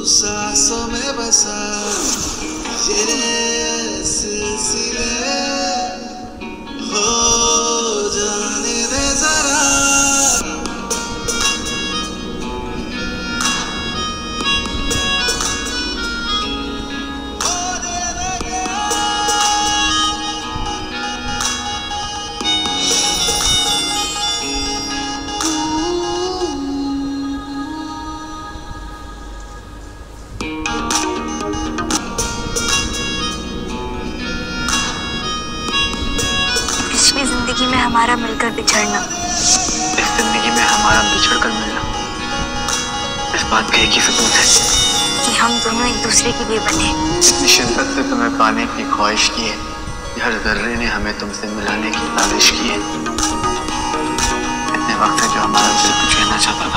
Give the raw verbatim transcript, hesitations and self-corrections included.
सांसों में बसा ये सिलसिले हो जाने दे जरा। पिछली जिंदगी में हमारा मिलकर बिछड़ना, इस जिंदगी में हमारा बिछड़कर मिलना, इस बात का एक ही सबूत है कि हम दोनों एक दूसरे के लिए बने। इतनी शिद्दत से तुम्हें पाने की ख्वाहिश की है, हर जर्रे ने हमें तुमसे मिलाने की लालिश की है। इतने वक्त से जो हमारा दिल कुछ कहना चाहता था।